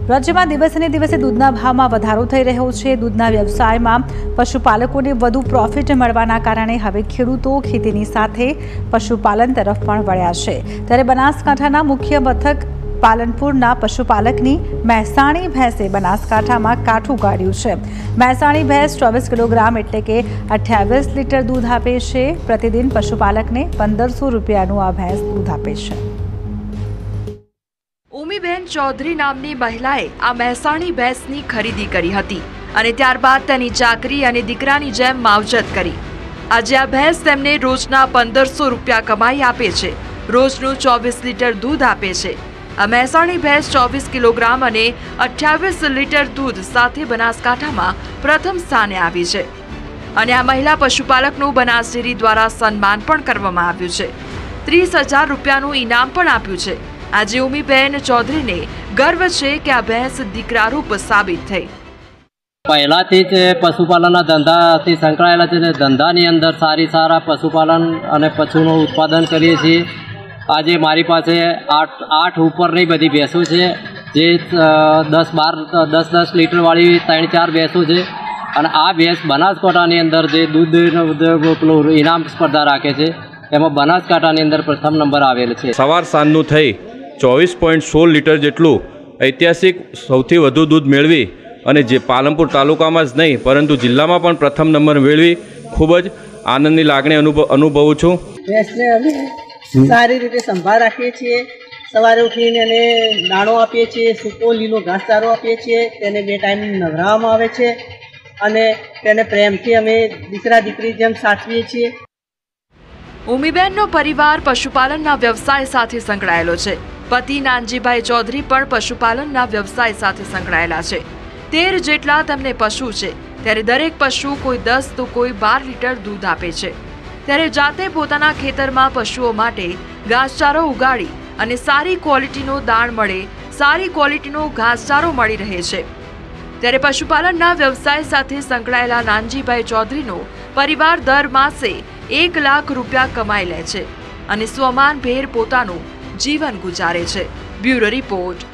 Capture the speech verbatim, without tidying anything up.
રાજ્યમાં દિવસે ને દિવસે દૂધના ભાવમાં વધારો થઈ રહ્યો છે। દૂધના વ્યવસાયમાં પશુપાલકોને વધુ પ્રોફિટ મળવાના કારણે હવે ખેડૂતો ખેતીની સાથે પશુપાલન તરફ પણ વળ્યા છે। ત્યારે બનાસકાંઠાના મુખ્ય મથક પાલનપુરના પશુપાલકની મહેસાણી ભેંસે બનાસકાંઠામાં કાઠું કાઢ્યું છે। મહેસાણી ભેંસ ચોવીસ કિલોગ્રામ એટલે કે અઠ્યાવીસ લીટર દૂધ આપે છે। પ્રતિદિન પશુપાલકને પંદરસો રૂપિયાનું આ ભેંસ દૂધ આપે છે। ઉમીબેન ચૌધરી નામની મહિલાએ આ મહેસાણી ભેંસની ખરીદી કરી હતી અને ત્યારબાદ તેની ચાકરી અને દીકરાની જેમ માવજત કરી। આજે આ ભેંસ તેમને રોજના પંદરસો રૂપિયા કમાઈ આપે છે। રોજનું ચોવીસ લીટર દૂધ આપે છે। આ મહેસાણી ભેંસ ચોવીસ કિલોગ્રામ અને અઠ્યાવીસ લીટર દૂધ સાથે બનાસકાંઠામાં પ્રથમ સ્થાને આવી છે અને આ મહિલા પશુપાલકનું બનાસ ડેરી દ્વારા સન્માન પણ કરવામાં આવ્યું છે। ત્રીસ હજાર રૂપિયાનું ઇનામ પણ આપ્યું છે। આજે ઉમીબેન ચૌધરીને ગર્વ છે કે આ ભેંસ દીકરારૂપ સાબિત થઈ। પહેલાથી જ પશુપાલનના ધંધાથી સંકળાયેલા છે। ધંધાની અંદર સારી સારા પશુપાલન અને પશુનું ઉત્પાદન કરીએ છીએ। આજે મારી પાસે આઠ આઠ ઉપરની બધી ભેંસો છે, જે દસ બાર દસ દસ લીટરવાળી ત્રણ ચાર ભેંસો છે અને આ ભેંસ બનાસકાંઠાની અંદર જે દૂધ પેલું ઇનામ સ્પર્ધા રાખે છે એમાં બનાસકાંઠાની અંદર પ્રથમ નંબર આવેલ છે। સવાર સાંજનું થઈ ચોવીસ પોઈન્ટ સોળ લીટર જેટલું ઐતિહાસિક સૌથી વધુ દૂધ મેળવી અને જે પાલનપુર તાલુકામાં જ નહીં પરંતુ જિલ્લામાં પણ પ્રથમ નંબર મેળવી ખૂબ જ આનંદની લાગણી અનુભવ અનુભવું છું। ભેંસને અમે સારી રીતે સંભાળ રાખીએ છીએ। સવારે ઉઠીને એને દાણો આપીએ છીએ, સૂકો લીલો ઘાસચારો આપીએ છીએ, તેને બે ટાઈમ નવરાવવામાં આવે છે અને તેને પ્રેમથી અમે દીકરા દીકરી જેમ સાચવીએ છીએ। ઉમીબેનનો પરિવાર પશુપાલનના વ્યવસાય સાથે સંકળાયેલો છે। પતિ નાનજીભાઈ ચૌધરી પણ પશુપાલનના વ્યવસાય સાથે સંકળાયેલા છે। તેર જેટલા તેમને પશુ છે, ત્યારે દરેક પશુ કોઈ દસ તો કોઈ બાર લીટર દૂધ આપે છે। ત્યારે જાતે પોતાના ખેતરમાં પશુઓ માટે ઘાસચારો ઉગાડી અને સારી ક્વોલિટીનો દાણ મળે, સારી ક્વોલિટીનો ઘાસચારો મળી રહે છે। ત્યારે પશુપાલનના વ્યવસાય સાથે સંકળાયેલા નાનજીભાઈ ચૌધરીનો પરિવાર દર માસે એક લાખ રૂપિયા કમાઈ લે છે અને સ્વમાનભેર પોતાનું જીવન ગુજારે છે। Bureau report,